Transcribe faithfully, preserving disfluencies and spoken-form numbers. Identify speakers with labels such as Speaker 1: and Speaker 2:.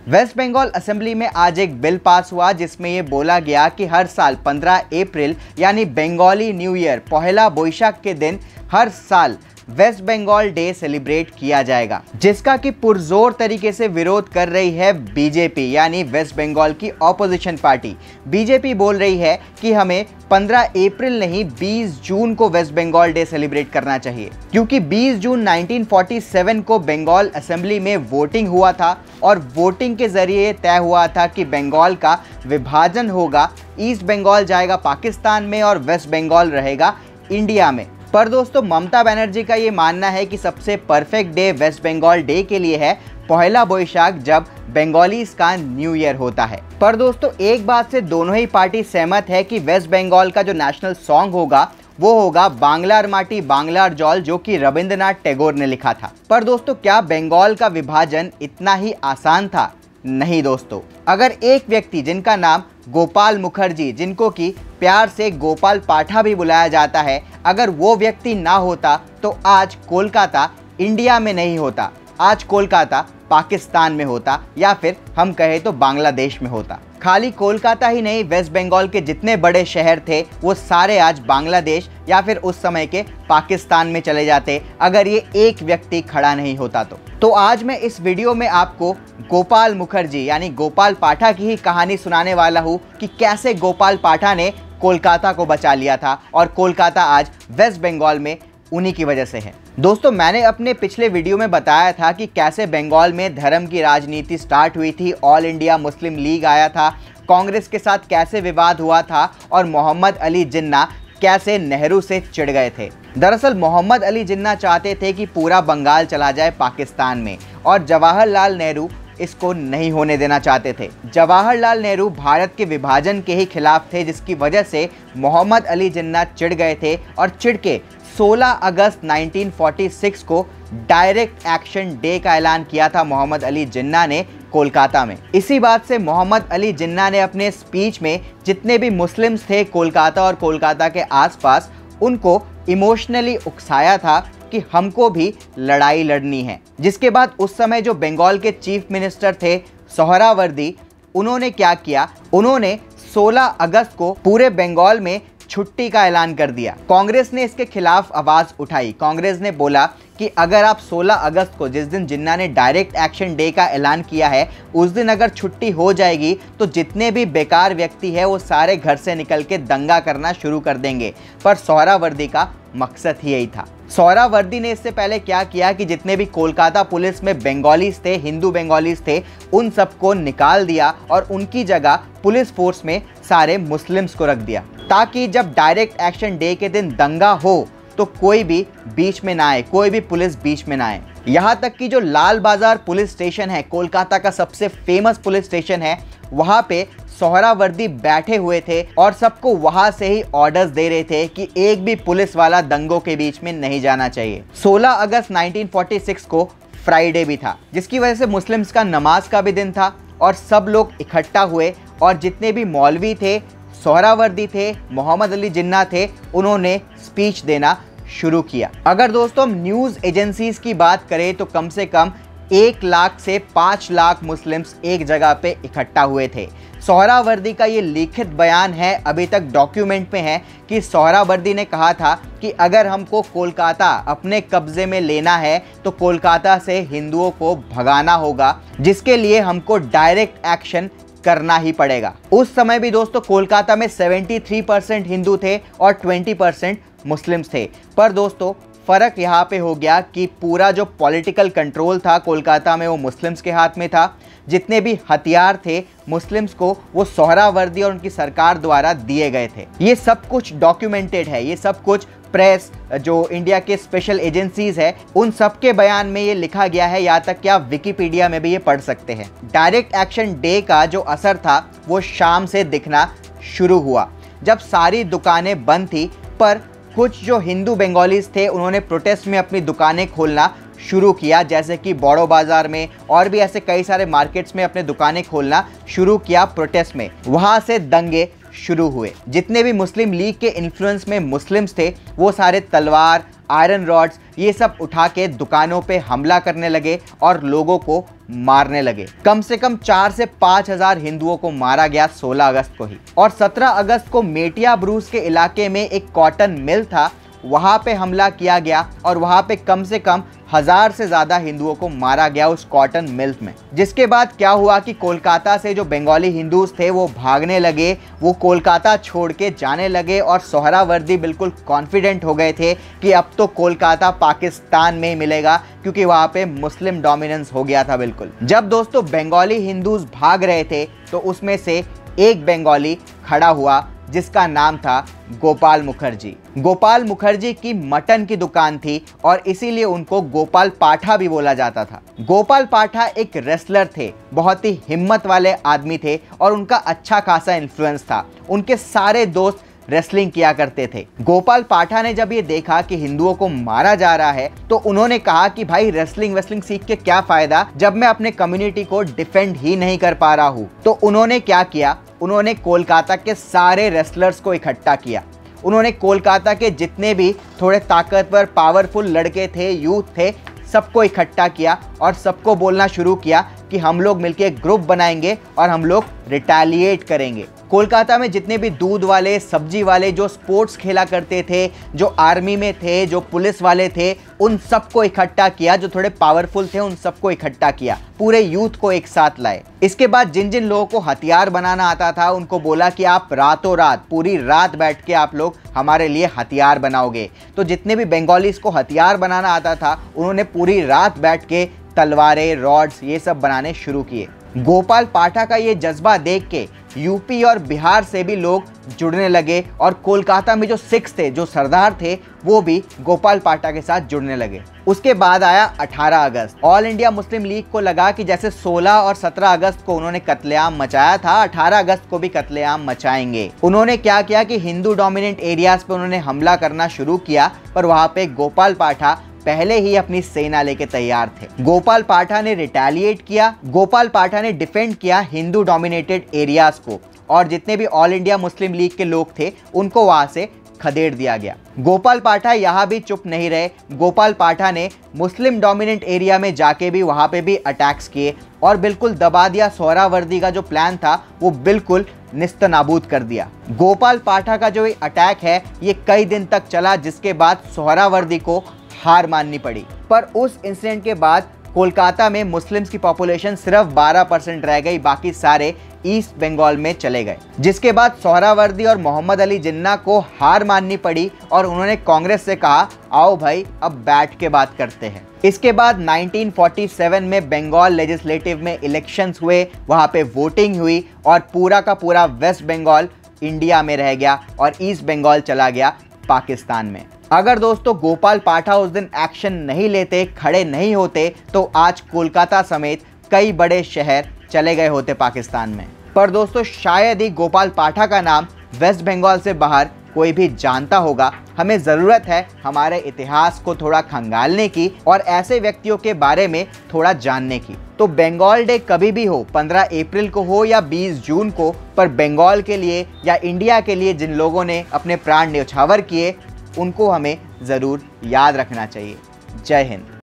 Speaker 1: Waste Bengal assembly में आज एक बिल पास हुआ जिसमें ये बोला गया कि हर साल पंद्रह अप्रैल यानी बंगाली न्यू ईयर पहला बोईशाख के दिन हर साल वेस्ट बंगाल डे सेलिब्रेट किया जाएगा, जिसका कि पुरजोर तरीके से विरोध कर रही है बीजेपी यानी वेस्ट बंगाल की ऑपोजिशन पार्टी। बीजेपी बोल रही है कि हमें पंद्रह अप्रैल नहीं बीस जून को वेस्ट बंगाल डे सेलिब्रेट करना चाहिए, क्योंकि बीस जून उन्नीस सौ सैंतालीस को बंगाल असेंबली में वोटिंग हुआ था और वोटिंग के जरिए तय हुआ था कि बंगाल का विभाजन होगा, ईस्ट बंगाल जाएगा पाकिस्तान में और वेस्ट बंगाल रहेगा इंडिया में। पर दोस्तों ममता बनर्जी का ये मानना है कि सबसे perfect day West Bengal day के लिए है पहला बोईशाख, जब बंगालीज का न्यू ईयर होता है। पर दोस्तों एक बात से दोनों ही पार्टी सहमत है कि वेस्ट बंगाल का जो नेशनल सॉन्ग होगा वो होगा बांग्लार माटी बांग्लार जल, जो कि रविंद्रनाथ टैगोर ने लिखा था। पर दोस्तों क्या बंगाल का विभाजन इतना ही आसान था? नहीं दोस्तों। अगर एक व्यक्ति जिनका नाम गोपाल मुखर्जी, जिनको कि प्यार से गोपाल पाठा भी बुलाया जाता है, अगर वो व्यक्ति ना होता तो आज कोलकाता इंडिया में नहीं होता, आज कोलकाता पाकिस्तान में होता या फिर हम कहें तो बांग्लादेश में होता। खाली कोलकाता ही नहीं, वेस्ट बंगाल के जितने बड़े शहर थे वो सारे आज बांग्लादेश या फिर उस समय के पाकिस्तान में चले जाते अगर ये एक व्यक्ति खड़ा नहीं होता तो। तो आज मैं इस वीडियो में आपको गोपाल मुखर्जी यानी गोपाल पाठा की ही कहानी सुनाने वाला हूँ कि कैसे गोपाल पाठा ने कोलकाता को बचा लिया था और कोलकाता आज वेस्ट बंगाल में उन्हीं की वजह से है। दोस्तों मैंने अपने पिछले वीडियो में बताया था कि कैसे बंगाल में धर्म की राजनीति स्टार्ट हुई थी, ऑल इंडिया मुस्लिम लीग आया था, कांग्रेस के साथ कैसे विवाद हुआ था और मोहम्मद अली जिन्ना कैसे नेहरू से चिढ़ गए थे। दरअसल मोहम्मद अली जिन्ना चाहते थे कि पूरा बंगाल चला जाए पाकिस्तान में और जवाहरलाल नेहरू इसको नहीं होने देना चाहते थे। जवाहरलाल नेहरू भारत के विभाजन के ही खिलाफ थे, जिसकी वजह से मोहम्मद अली जिन्ना चिढ़ गए थे और चिढ़ के सोलह अगस्त उन्नीस सौ छियालीस को डायरेक्ट एक्शन डे का ऐलान किया था मोहम्मद अली जिन्ना ने कोलकाता में। इसी बात से मोहम्मद अली जिन्ना ने अपने स्पीच में जितने भी मुस्लिम्स थे कोलकाता और कोलकाता के आसपास उनको इमोशनली उकसाया था कि हमको भी लड़ाई लड़नी है। जिसके बाद उस समय जो बंगाल के चीफ मिनिस्टर थे सोहरावर्दी, उन्होंने क्या किया, उन्होंने सोलह अगस्त को पूरे बंगाल में छुट्टी का ऐलान कर दिया। कांग्रेस ने इसके खिलाफ आवाज उठाई। कांग्रेस ने बोला कि अगर आप सोलह अगस्त को, जिस दिन जिन्ना ने डायरेक्ट एक्शन डे का ऐलान किया है, उस दिन अगर छुट्टी हो जाएगी तो जितने भी बेकार व्यक्ति है वो सारे घर से निकल के दंगा करना शुरू कर देंगे। पर सोहरावर्दी का मकसद ही यही था। सोहरावर्दी ने इससे पहले क्या किया कि जितने भी कोलकाता पुलिस में बंगालीज थे, हिंदू बंगालीज थे, उन सबको निकाल दिया और उनकी जगह पुलिस फोर्स में सारे मुस्लिम्स को रख दिया, ताकि जब डायरेक्ट एक्शन डे के दिन दंगा हो तो कोई भी बीच में ना आए, कोई भी पुलिस बीच में ना आए। यहाँ तक कि जो लाल बाजार पुलिस स्टेशन है, कोलकाता का सबसे फेमस पुलिस स्टेशन है, वहाँ पे सोहरावर्दी बैठे हुए थे और सबको वहाँ से ही ऑर्डर्स दे रहे थे कि एक भी पुलिस वाला दंगों के बीच में नहीं जाना चाहिए। सोलह अगस्त उन्नीस सौ छियालीस को फ्राइडे भी था, जिसकी वजह से मुस्लिम्स का नमाज का भी दिन था और सब लोग इकट्ठा हुए और जितने भी मौलवी थे, सोहरावर्दी थे, मोहम्मद अली जिन्ना थे, उन्होंने स्पीच देना शुरू किया। अगर दोस्तों हम न्यूज़ एजेंसीज की बात करें तो कम से कम एक लाख से पाँच लाख मुस्लिम्स एक जगह पे इकट्ठा हुए थे। सोहरावर्दी का ये लिखित बयान है, अभी तक डॉक्यूमेंट में है, कि सोहरावर्दी ने कहा था कि अगर हमको कोलकाता अपने कब्जे में लेना है तो कोलकाता से हिंदुओं को भगाना होगा, जिसके लिए हमको डायरेक्ट एक्शन करना ही पड़ेगा। उस समय भी दोस्तों कोलकाता में तिहत्तर परसेंट हिंदू थे और बीस परसेंट मुस्लिम्स थे। पर दोस्तों फ़र्क यहाँ पे हो गया कि पूरा जो पॉलिटिकल कंट्रोल था कोलकाता में वो मुस्लिम्स के हाथ में था। जितने भी हथियार थे मुस्लिम्स को वो सोहरावर्दी और उनकी सरकार द्वारा दिए गए थे। ये सब कुछ डॉक्यूमेंटेड है, ये सब कुछ प्रेस, जो इंडिया के स्पेशल एजेंसीज है, उन सब के बयान में ये लिखा गया है। यहाँ तक कि आप विकिपीडिया में भी ये पढ़ सकते हैं। डायरेक्ट एक्शन डे का जो असर था वो शाम से दिखना शुरू हुआ, जब सारी दुकानें बंद थी। पर कुछ जो हिंदू बंगालीज थे उन्होंने प्रोटेस्ट में अपनी दुकानें खोलना शुरू किया, जैसे कि बड़ो बाज़ार में और भी ऐसे कई सारे मार्केट्स में अपने दुकानें खोलना शुरू किया प्रोटेस्ट में। वहाँ से दंगे शुरू हुए। जितने भी मुस्लिम लीग के इन्फ्लुएंस में मुस्लिम्स थे वो सारे तलवार, आयरन रॉड्स ये सब उठा के दुकानों पे हमला करने लगे और लोगों को मारने लगे। कम से कम चार से पाँच हजार हिंदुओं को मारा गया सोलह अगस्त को ही। और सत्रह अगस्त को मेटिया ब्रूस के इलाके में एक कॉटन मिल था, वहां पे हमला किया गया और वहां पे कम से कम हजार से ज्यादा हिंदुओं को मारा गया उस कॉटन मिल में। जिसके बाद क्या हुआ कि कोलकाता से जो बंगाली हिंदूज थे वो भागने लगे, वो कोलकाता छोड़ के जाने लगे और सोहरावर्दी बिल्कुल कॉन्फिडेंट हो गए थे कि अब तो कोलकाता पाकिस्तान में ही मिलेगा, क्योंकि वहाँ पे मुस्लिम डोमिनेंस हो गया था बिल्कुल। जब दोस्तों बंगाली हिंदूज भाग रहे थे तो उसमें से एक बंगाली खड़ा हुआ जिसका नाम था गोपाल मुखर्जी। गोपाल मुखर्जी की मटन की दुकान थी और इसीलिए उनको गोपाल पाठा भी बोला जाता था। गोपाल पाठा एक रेसलर थे, बहुत ही हिम्मत वाले आदमी थे और उनका अच्छा खासा इन्फ्लुएंस था। उनके सारे दोस्त रेसलिंग किया करते थे। गोपाल पाठा ने जब ये देखा कि हिंदुओं को मारा जा रहा है तो उन्होंने कहा कि भाई रेसलिंग वेसलिंग सीख के क्या फायदा जब मैं अपने कम्युनिटी को डिफेंड ही नहीं कर पा रहा हूँ। तो उन्होंने क्या किया, उन्होंने कोलकाता के सारे रेसलर्स को इकट्ठा किया। उन्होंने कोलकाता के जितने भी थोड़े ताकतवर पावरफुल लड़के थे, यूथ थे, सबको इकट्ठा किया और सबको बोलना शुरू किया कि हम लोग मिलकर एक ग्रुप बनाएंगे और हम लोग रिटेलिएट करेंगे। कोलकाता में जितने भी दूध वाले, सब्जी वाले, जो स्पोर्ट्स खेला करते थे, जो आर्मी में थे, जो पुलिस वाले थे, उन सबको इकट्ठा किया। जो थोड़े पावरफुल थे उन सबको इकट्ठा किया, पूरे यूथ को एक साथ लाए। इसके बाद जिन जिन लोगों को हथियार बनाना आता था उनको बोला कि आप रातों रात, पूरी रात बैठ के आप लोग हमारे लिए हथियार बनाओगे। तो जितने भी बंगालीज को हथियार बनाना आता था उन्होंने पूरी रात बैठ के तलवारें, रॉड्स ये सब बनाने शुरू किए। गोपाल पाठा का ये जज्बा देख के यूपी और बिहार से भी लोग जुड़ने लगे और कोलकाता में जो सिख्स थे, जो सरदार थे, वो भी गोपाल पाठा के साथ जुड़ने लगे। उसके बाद आया अठारह अगस्त। ऑल इंडिया मुस्लिम लीग को लगा कि जैसे सोलह और सत्रह अगस्त को उन्होंने कत्लेआम मचाया था, अठारह अगस्त को भी कत्लेआम मचाएंगे। उन्होंने क्या किया कि हिंदू डोमिनेंट एरियाज पे उन्होंने हमला करना शुरू किया, पर वहां पे गोपाल पाठा पहले ही अपनी सेना लेके तैयार थे। गोपाल पाठा ने रिटेलिएट किया। गोपाल पाठा ने डिफेंड किया हिंदू डोमिनेटेड एरियाज को और जितने भी ऑल इंडिया मुस्लिम लीग के लोग थे उनको वहां से खदेड़ दिया गया। गोपाल पाठा यहाँ भी चुप नहीं रहे। गोपाल पाठा ने मुस्लिम डोमिनेंट एरिया में जाके भी वहां पे भी अटैक्स किए और बिल्कुल दबा दिया। सोहरावर्दी का जो प्लान था वो बिल्कुल निस्त नाबूद कर दिया। गोपाल पाठा का जो ये अटैक है ये कई दिन तक चला, जिसके बाद सोहरावर्दी को हार माननी पड़ी। पर उस इंसिडेंट के बाद कोलकाता में मुस्लिम्स की पॉपुलेशन सिर्फ बारह परसेंट रह गई, बाकी सारे ईस्ट बंगाल में चले गए। जिसके बाद सोहरावर्दी और मोहम्मद अली जिन्ना को हार माननी पड़ी और उन्होंने कांग्रेस से कहा, आओ भाई अब बैठ के बात करते हैं। इसके बाद नाइनटीन फोर्टी सेवन में बंगाल लेजिस्लेटिव में इलेक्शंस हुए, वहां पे वोटिंग हुई और पूरा का पूरा वेस्ट बंगाल इंडिया में रह गया और ईस्ट बंगाल चला गया पाकिस्तान में। अगर दोस्तों गोपाल पाठा उस दिन एक्शन नहीं लेते, खड़े नहीं होते, तो आज कोलकाता समेत कई बड़े शहर चले गए होते पाकिस्तान में। पर दोस्तों शायद ही गोपाल पाठा का नाम वेस्ट बंगाल से बाहर कोई भी जानता होगा। हमें ज़रूरत है हमारे इतिहास को थोड़ा खंगालने की और ऐसे व्यक्तियों के बारे में थोड़ा जानने की। तो बंगाल डे कभी भी हो, पंद्रह अप्रैल को हो या बीस जून को, पर बंगाल के लिए या इंडिया के लिए जिन लोगों ने अपने प्राण न्यौछावर किए उनको हमें ज़रूर याद रखना चाहिए। जय हिंद।